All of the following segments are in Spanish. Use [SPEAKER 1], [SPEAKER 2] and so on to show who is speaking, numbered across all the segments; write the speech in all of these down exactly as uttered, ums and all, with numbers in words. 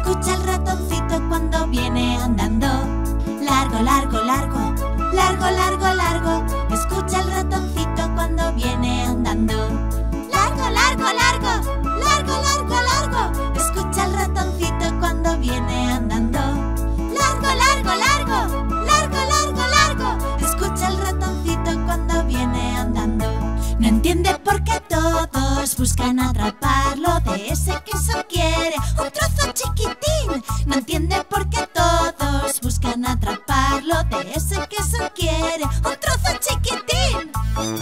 [SPEAKER 1] escucha el ratoncito cuando viene andando. Largo, largo, largo, largo, largo, largo, escucha el ratoncito cuando viene andando. Largo, largo, largo, largo, largo, largo, escucha el ratoncito cuando viene andando. Largo, largo, largo, largo, largo, largo, escucha el ratoncito cuando viene andando. No entiende por qué todos buscan atraparlo, de ese queso quiere un trozo chiquitín. No entiende por qué todos buscan atraparlo, de ese queso quiere un trozo chiquitín.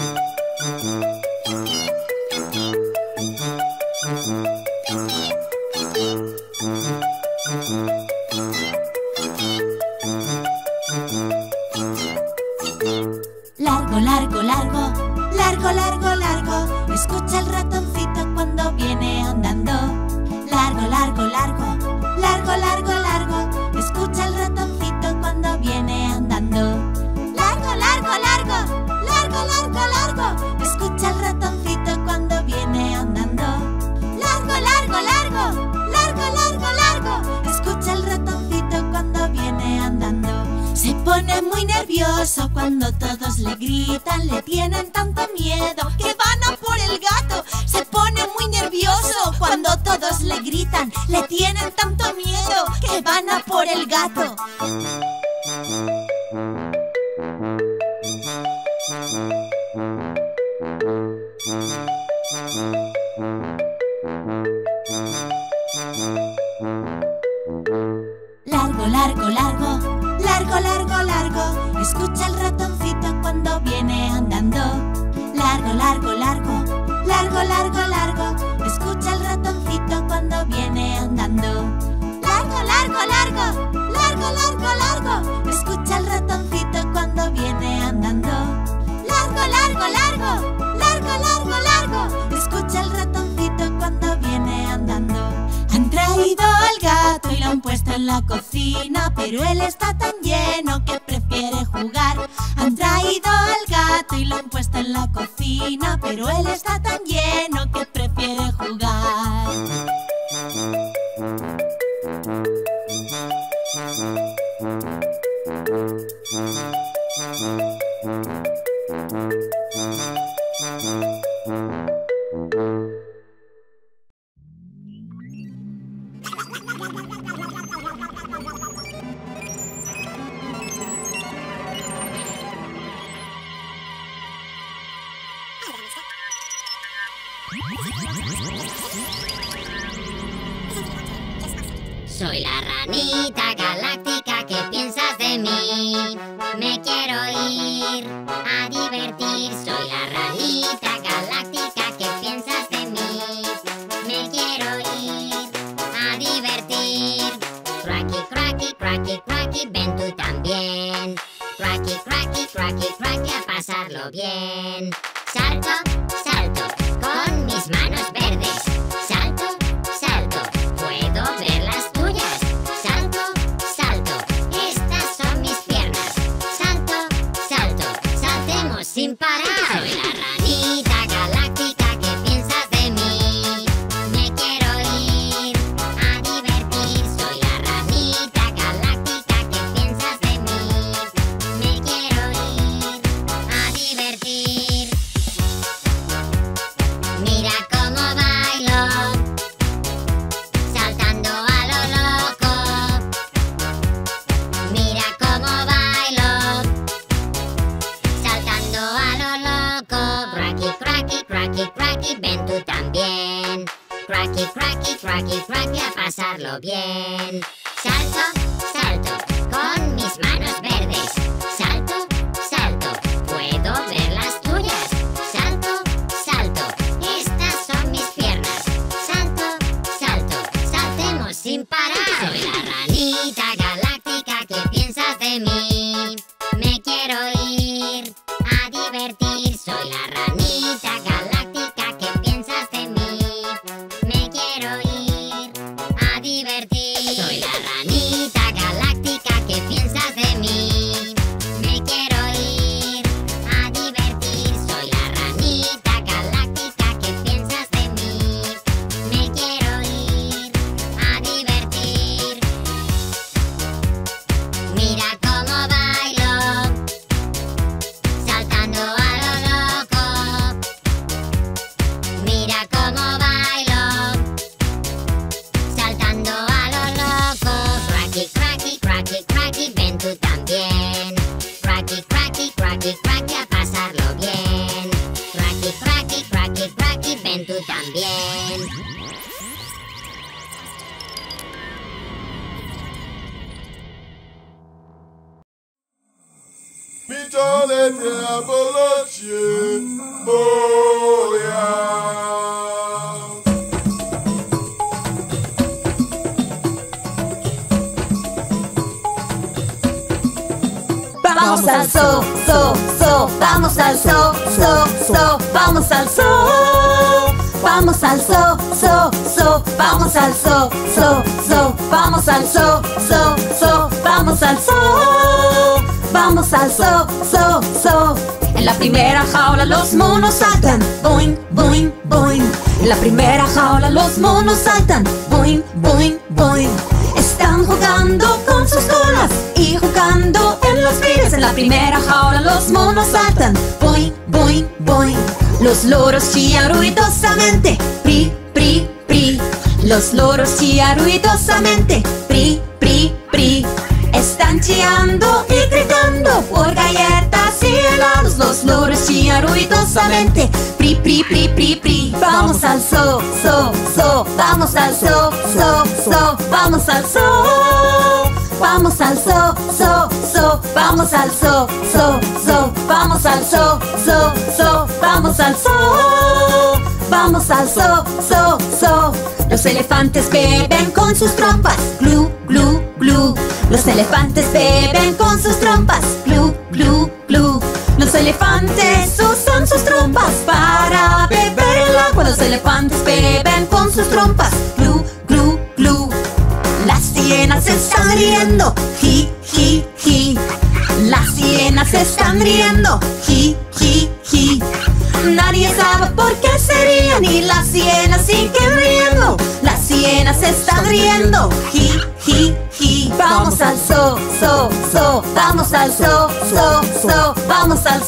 [SPEAKER 1] Largo, largo, largo, largo, largo, largo, escucha el ratoncito cuando viene andando. Largo, largo, largo, largo, largo, largo, escucha el ratoncito cuando viene andando. Largo, largo, largo, largo, largo, largo, escucha el ratoncito cuando viene andando. Largo, largo, largo, largo, largo, largo, escucha el ratoncito cuando viene andando. Se pone muy nervioso cuando todos le gritan, le tienen tanto miedo que van a por el gato. Se pone muy nervioso cuando todos le gritan, le tienen tanto miedo que van a por el gato. Largo, largo, largo, largo, largo, largo, escucha el ratoncito cuando viene andando. Largo, largo, largo, largo, largo, largo, escucha el ratoncito cuando viene andando. Largo, largo, largo, largo, largo, largo, escucha el ratoncito cuando viene andando. Largo, largo, largo, largo, largo, largo, escucha el ratoncito cuando viene andando. Han traído al gato y lo han puesto en la cocina, pero él está tan lleno que prefiere jugar. Han traído al gato y lo han puesto en la cocina, pero él está tan lleno que prefiere jugar.
[SPEAKER 2] Soy la ranita galáctica, ¿qué piensas de mí? Me quiero ir a divertir. Soy la ranita galáctica, ¿qué piensas de mí? Me quiero ir a divertir. Cracky, cracky, cracky, cracky, ven tú también. Cracky, cracky, cracky, cracky, a pasarlo bien. Salto, salto, con mis manos verdes. Salto, salto, puedo ver las tuyas. Salto, salto, estas son mis piernas. Salto, salto, saltemos sin parar. Soy la ranita galáctica, ¿qué piensas de mí? Me quiero ir a divertir. Soy la ranita galáctica, ¿qué piensas de mí? Me quiero ir a divertir. Mira cómo bailo, saltando a lo loco. Mira cómo bailo, saltando a lo loco. Cracky, cracky, cracky, cracky, ven tú también. Cracky, cracky, cracky, cracky, a pasarlo bien. Salto, salto, con mis manos verdes. Salto, salto, puedo ver las tuyas. Salto, salto, estas son mis piernas. Salto, salto, saltemos sin parar. Soy la ranita galáctica, ¿qué piensas de mí? Me quiero ir a divertir. Soy la ranita galáctica, ¿qué piensas de mí? Me quiero ir a divertir. Soy la ranita galáctica, ¿qué piensas de mí? Me quiero ir a divertir. Soy la ranita galáctica, ¿qué piensas de mí? Me quiero ir a divertir. también, tú también.
[SPEAKER 3] Mitad de Triapologie, oh yeah.
[SPEAKER 1] Vamos al zoo, zoo, zoo, vamos al zoo, zoo, zoo, vamos al zoo. Vamos al zoo, zoo, zoo, vamos al zoo, zoo, zoo, vamos al zoo, zoo, zoo, vamos al zoo. Vamos al zoo, zoo, zoo. En la primera jaula los monos saltan, boing, boing, boing. En la primera jaula los monos saltan, boing, boing, boing. Están jugando con sus colas y jugando en los pies. En la primera jaula los monos saltan, boing, boing, boing. Los loros chillan ruidosamente, pri, pri, pri. Los loros chillan ruidosamente, pri, pri, pri. Están chillando y gritando por galletas y helados. Los loros chillan ruidosamente, pri, pri, pri, pri, pri. Vamos al zoo, zoo, zoo, vamos al zoo, zoo, zoo, vamos al zoo. Vamos al zoo, zoo, zoo, vamos al zoo, zoo, zoo, vamos al zoo, zoo, zoo, vamos al zoo. Vamos al zoo, zoo, zoo. Los elefantes beben con sus trompas, glu, glu, glu. Los elefantes beben con sus trompas, glu, glu, glu. Los elefantes usan sus trompas para beber el agua. Los elefantes beben con sus trompas, glu, glu, glu. Las sirenas están riendo, ji, ji, ji. Las sirenas están riendo, ji, ji, ji. Nadie sabe por qué se ríen y las hienas siguen riendo. Las hienas están riendo, ji, ji, ji. Vamos al zoo, zoo, zoo, vamos al zoo, zoo, zoo, vamos al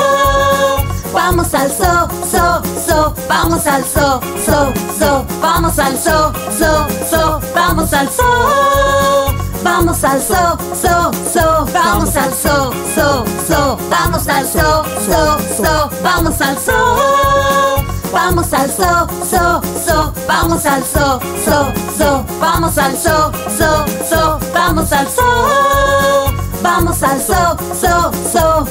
[SPEAKER 1] zoo. Vamos al zoo, zoo, zoo, vamos al zoo, zoo, zoo, vamos al zoo, zoo, zoo, vamos al zoo. Vamos al zoo, zoo, zoo, vamos al zoo, zoo, zoo, vamos al zoo, zoo, zoo, vamos al zoo. Vamos al zoo, zoo, zoo, vamos al zoo, zoo, zoo, vamos al zoo, zoo, zoo, vamos al zoo. Vamos al zoo, zoo, zoo.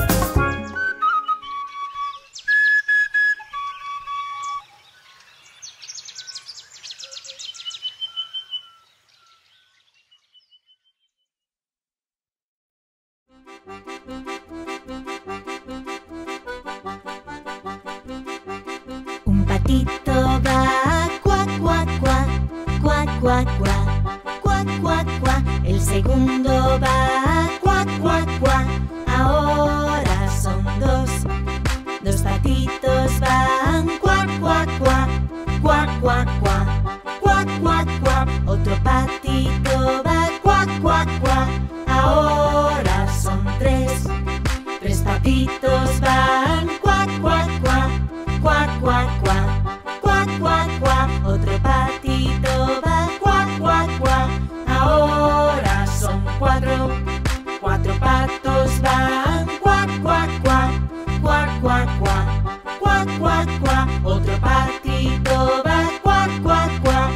[SPEAKER 1] Un patito va cuac, cuac, cuac, cuac, cuac, cuac, cuac, cuac, cuac. El segundo va cuac, cuac, cuac. Ahora son dos. Dos patitos van cuac, cuac, cuac, cuac, cuac, cuac, cuac, cuac, cuac. Otro patito va cuac, cuac, cuac. Ahora son tres. Tres patitos van cuac, cuac, cuac, cuac, cuac, cuac, cuac, cuac, cuac. Otro patito va cuac, cuac, cuac. Ahora son cuatro. Cuatro patos van cuac, cuac, cuac, cuac, cuac, cuac, cuac, cuac, cuac. Otro patito va cuac, cuac, cuac.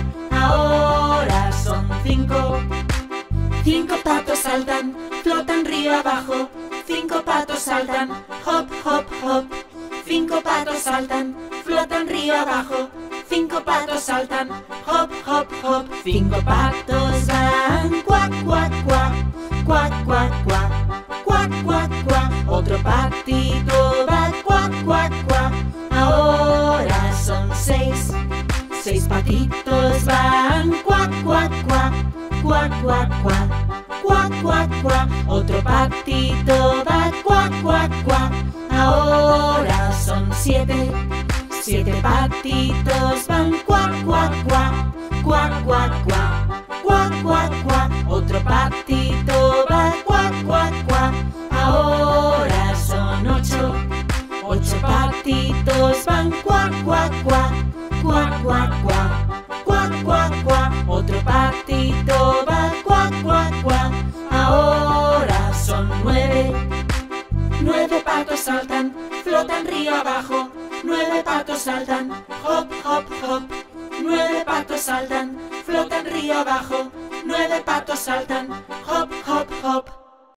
[SPEAKER 1] Ahora son cinco. Cinco patos saltan, flotan río abajo. Cinco patos saltan, hop, hop, hop. Cinco patos saltan, flotan río abajo. Cinco patos saltan, hop, hop, hop. Cinco patos van cuac, cuac, cuac, cuac, cuac, cuac, cuac, cuac, cuac. Otro patito va cuac, cuac, cuac. Ahora son seis. Seis patitos van cuac, cuac, cuac, cuac, cuac, cuac, cuac, cuac, cuac. Otro patito va cuac, cuac, cuac. Ahora son siete. Siete patitos van cuac, cuac, cuac, cuac, cuac, cuac, cuac, cuac, cuac. Otro patito va cuac, cuac, cuac. Ahora son ocho. Ocho patitos van cuac, cuac, cuac, cuac, cuac, cuac, cuac, cuac, cuac. Otro patito va cuac, cuac, cuac. Ahora son nueve. Nueve patos saltan, flotan río abajo.
[SPEAKER 4] nueve patos saltan, hop, hop, hop. Nueve patos saltan, flotan río abajo. Nueve patos saltan, hop, hop, hop.